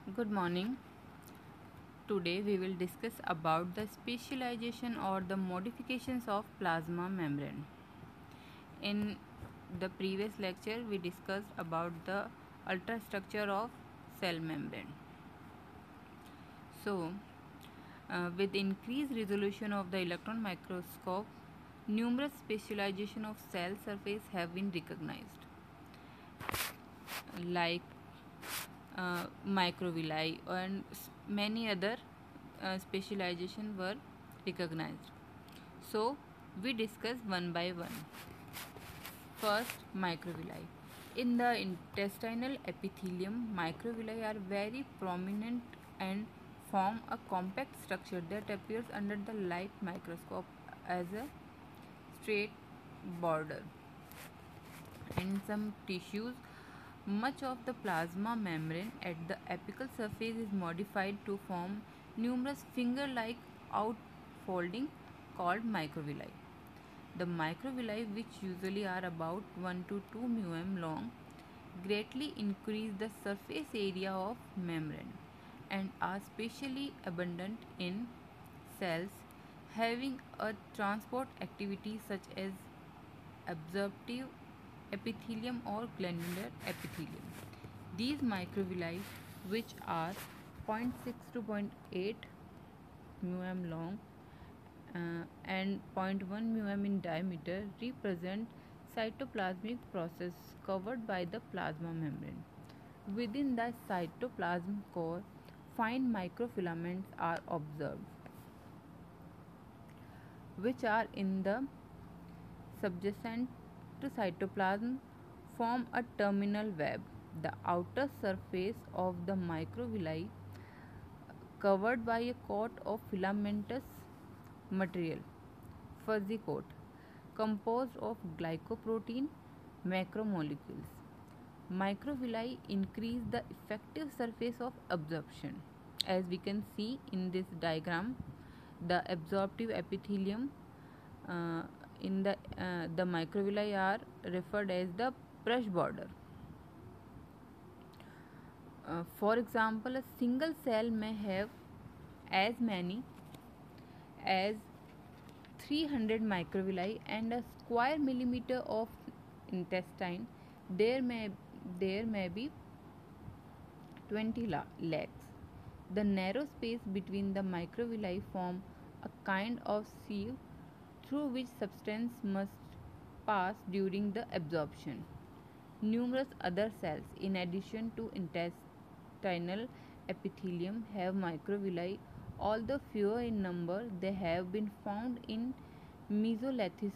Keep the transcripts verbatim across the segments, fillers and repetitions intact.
Good morning. Today we will discuss about the specialization or the modifications of plasma membrane. In the previous lecture we discussed about the ultrastructure of cell membrane. So, uh, with increased resolution of the electron microscope, numerous specialization of cell surface have been recognized, like uh, microvilli and many other uh, specialization were recognized. So we discuss one by one. First, microvilli. In the intestinal epithelium, microvilli are very prominent and form a compact structure that appears under the light microscope as a straight border. In some tissues, much of the plasma membrane at the apical surface is modified to form numerous finger-like outfolding called microvilli. The microvilli, which usually are about one to two millimeters long, greatly increase the surface area of membrane and are specially abundant in cells having a transport activity such as absorptive epithelium or glandular epithelium. These microvilli, which are zero point six to zero point eight millimeters long uh, and zero point one millimeters in diameter, represent cytoplasmic process covered by the plasma membrane. Within the cytoplasm core, fine microfilaments are observed, which are in the subjacent to cytoplasm form a terminal web. The outer surface of the microvilli covered by a coat of filamentous material, fuzzy coat, composed of glycoprotein macromolecules. Microvilli increase the effective surface of absorption. As we can see in this diagram, the absorptive epithelium uh, in the uh, the microvilli are referred as the brush border. Uh, for example, a single cell may have as many as three hundred microvilli and a square millimeter of intestine. There may there may be twenty lakhs. The narrow space between the microvilli form a kind of sieve through which substance must pass during the absorption. Numerous other cells, in addition to intestinal epithelium, have microvilli. Although fewer in number, they have been found in mesothelial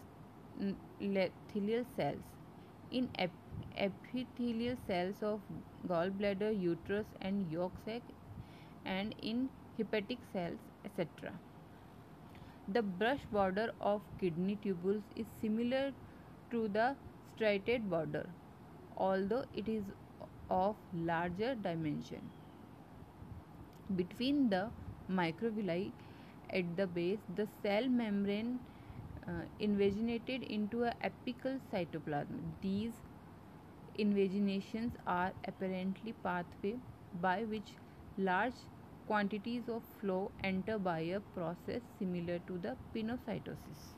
cells, in ep- epithelial cells of gallbladder, uterus, and yolk sac, and in hepatic cells, et cetera. The brush border of kidney tubules is similar to the striated border, although it is of larger dimension. Between the microvilli at the base, the cell membrane uh, invaginated into a apical cytoplasm. These invaginations are apparently pathway by which large quantities of flow enter by a process similar to the pinocytosis.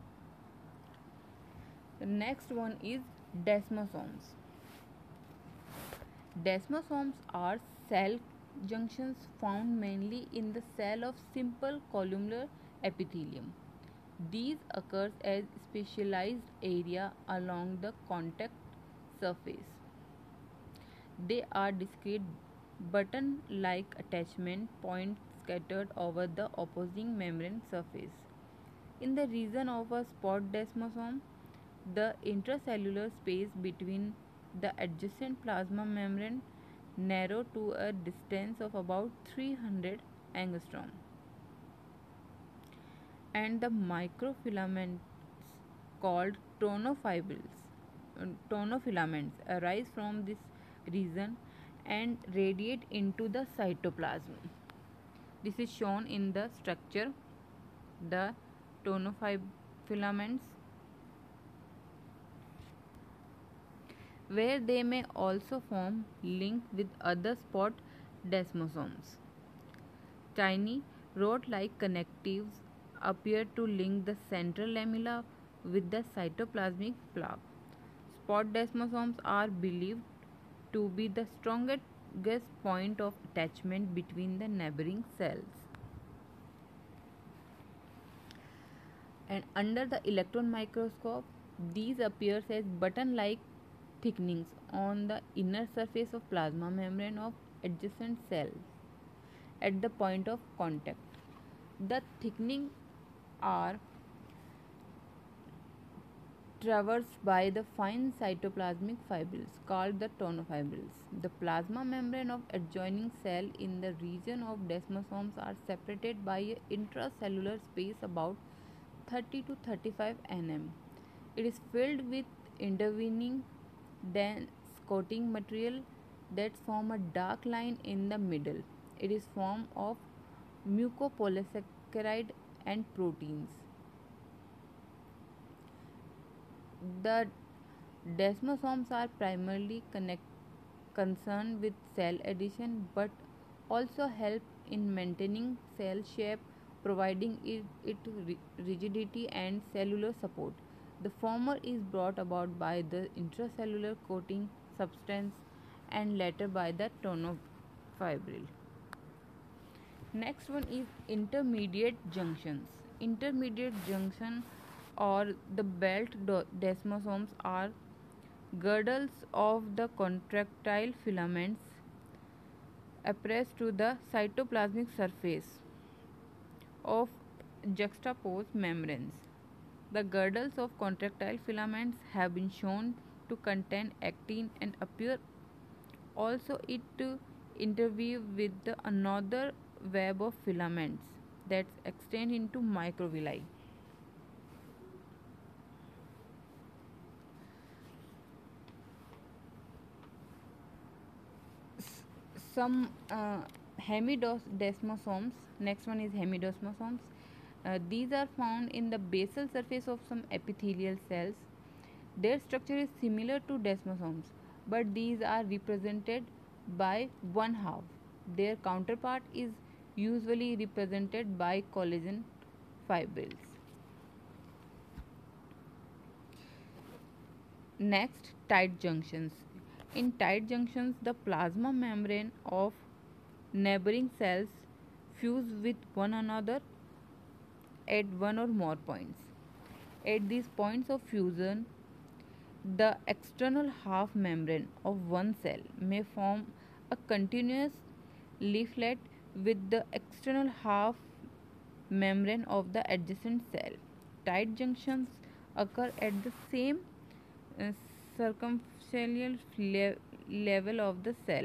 The next one is desmosomes. Desmosomes are cell junctions found mainly in the cell of simple columnar epithelium. These occurs as specialized area along the contact surface. They are discrete button-like attachment points scattered over the opposing membrane surface. In the region of a spot desmosome, the intracellular space between the adjacent plasma membrane narrow to a distance of about three hundred angstrom, and the microfilaments called tonofibrils uh, tonofilaments arise from this region and radiate into the cytoplasm. This is shown in the structure. The tonofilaments, where they may also form link with other spot Desmosomes. Tiny rod-like connectives appear to link the central lamella with the cytoplasmic plaque. Spot desmosomes are believed to be the strongest point of attachment between the neighboring cells. And under the electron microscope, these appear as button-like thickenings on the inner surface of plasma membrane of adjacent cells at the point of contact. The thickenings are traversed by the fine cytoplasmic fibrils called the tonofibrils. The plasma membrane of adjoining cell in the region of desmosomes are separated by an intracellular space about thirty to thirty-five nanometers. It is filled with intervening dense coating material that form a dark line in the middle. It is formed of mucopolysaccharide and proteins. The desmosomes are primarily connect, concerned with cell adhesion but also help in maintaining cell shape, providing it, it rigidity and cellular support. The former is brought about by the intracellular coating substance and later by the tonofibril. Next one is intermediate junctions. Intermediate junction or the belt desmosomes are girdles of the contractile filaments appressed to the cytoplasmic surface of juxtaposed membranes. The girdles of contractile filaments have been shown to contain actin and appear also it to interweave with the another web of filaments that extend into microvilli. Some uh, hemidesmosomes, next one is hemidesmosomes. Uh, these are found in the basal surface of some epithelial cells. Their structure is similar to desmosomes, but these are represented by one half. Their counterpart is usually represented by collagen fibrils. Next, tight junctions. In tight junctions, the plasma membrane of neighboring cells fuse with one another at one or more points. At these points of fusion, the external half membrane of one cell may form a continuous leaflet with the external half membrane of the adjacent cell. Tight junctions occur at the same uh, circumferential le- level of the cell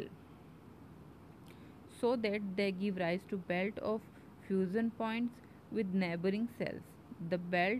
so that they give rise to belt of fusion points with neighboring cells. The belt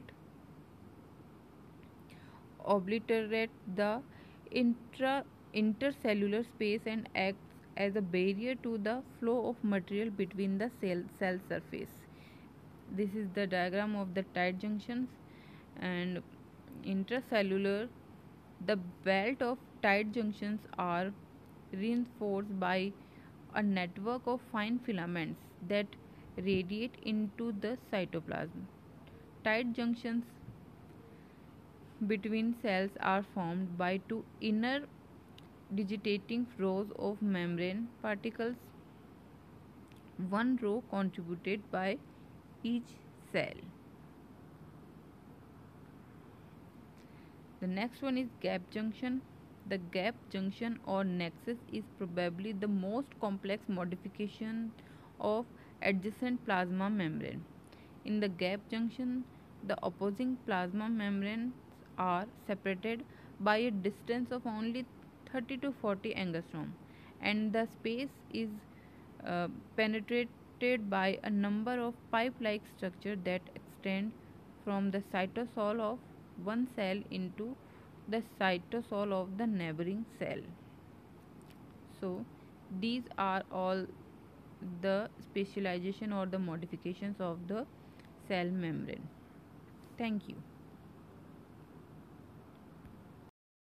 obliterate the intra intercellular space and acts as a barrier to the flow of material between the cell cell surface. This is the diagram of the tight junctions. And intracellular, the belt of tight junctions are reinforced by a network of fine filaments that radiate into the cytoplasm. Tight junctions between cells are formed by two inner digitating rows of membrane particles, one row contributed by each cell. The next one is gap junction. The gap junction or nexus is probably the most complex modification of adjacent plasma membrane. In the gap junction, the opposing plasma membranes are separated by a distance of only thirty to forty angstrom, and the space is uh, penetrated by a number of pipe-like structures that extend from the cytosol of one cell into the cytosol of the neighboring cell. So these are all the specialization or the modifications of the cell membrane. Thank you.